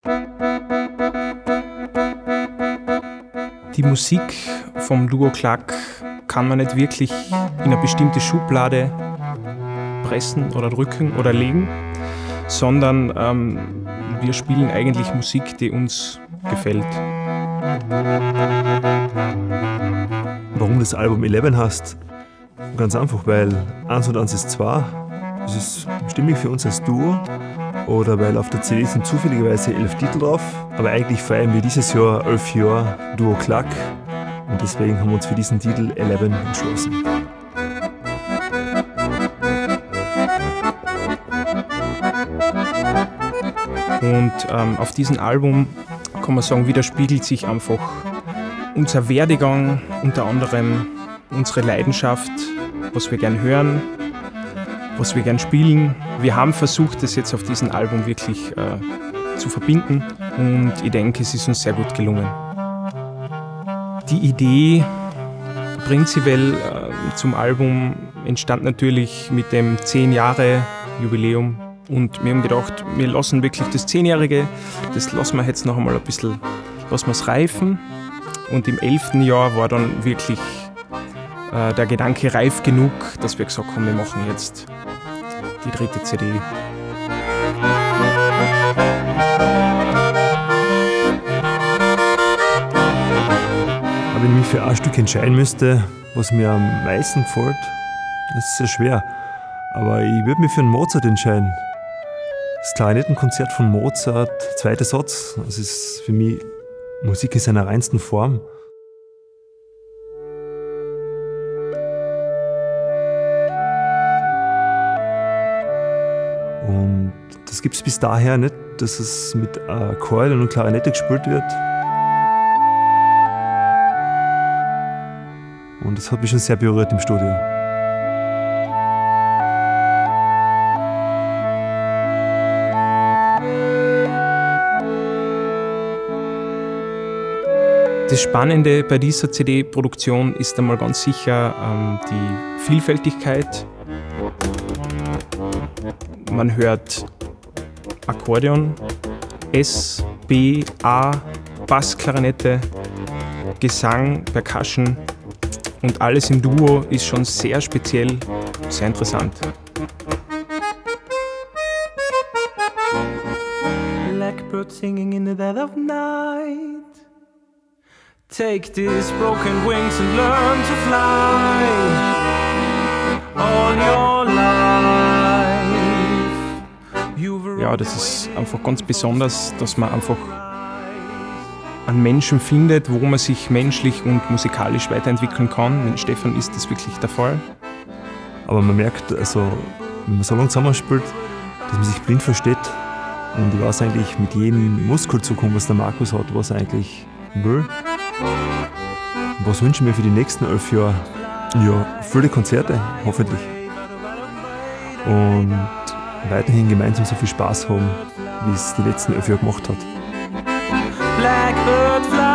Die Musik vom Duo Klack kann man nicht wirklich in eine bestimmte Schublade pressen oder drücken oder legen, sondern wir spielen eigentlich Musik, die uns gefällt. Warum das Album 11 heißt? Ganz einfach, weil 1 und 1 ist 2. Das ist stimmig für uns als Duo. Oder weil auf der CD sind zufälligerweise 11 Titel drauf. Aber eigentlich feiern wir dieses Jahr 11 Jahre Duo Klack. Und deswegen haben wir uns für diesen Titel 11 entschlossen. Und auf diesem Album, kann man sagen, widerspiegelt sich einfach unser Werdegang, unter anderem unsere Leidenschaft, was wir gern hören, was wir gern spielen. Wir haben versucht, das jetzt auf diesem Album wirklich zu verbinden und ich denke, es ist uns sehr gut gelungen. Die Idee prinzipiell zum Album entstand natürlich mit dem 10-Jahre-Jubiläum. Und wir haben gedacht, wir lassen wirklich das 10-Jährige, das lassen wir jetzt noch einmal ein bisschen, lassen wir es reifen. Und im 11. Jahr war dann wirklich der Gedanke reif genug, dass wir gesagt haben, wir machen jetzt die 3. CD. Wenn ich mich für ein Stück entscheiden müsste, was mir am meisten gefällt, das ist sehr schwer. Aber ich würde mich für einen Mozart entscheiden. Das Klarinettenkonzert von Mozart, 2. Satz, das ist für mich Musik in seiner reinsten Form. Und das gibt es bis daher nicht, dass es mit Akkordeon und Klarinette gespielt wird. Und das hat mich schon sehr berührt im Studio. Das Spannende bei dieser CD-Produktion ist einmal ganz sicher die Vielfältigkeit. Man hört Akkordeon, S, B, A, Bassklarinette, Gesang, Percussion und alles im Duo ist schon sehr speziell, sehr interessant. Blackbird singing in the dead of night. Take these broken wings and learn to fly all your life. Ja, das ist einfach ganz besonders, dass man einfach einen Menschen findet, wo man sich menschlich und musikalisch weiterentwickeln kann. Mit Stefan ist das wirklich der Fall. Aber man merkt, also, wenn man so lange zusammenspielt, dass man sich blind versteht. Und ich weiß eigentlich mit jedem Muskelzug, was der Markus hat, was er eigentlich will. Was wünschen wir für die nächsten 11 Jahre? Ja, viele Konzerte, hoffentlich. Und weiterhin gemeinsam so viel Spaß haben, wie es die letzten 11 Jahre gemacht hat. Blackbird fly.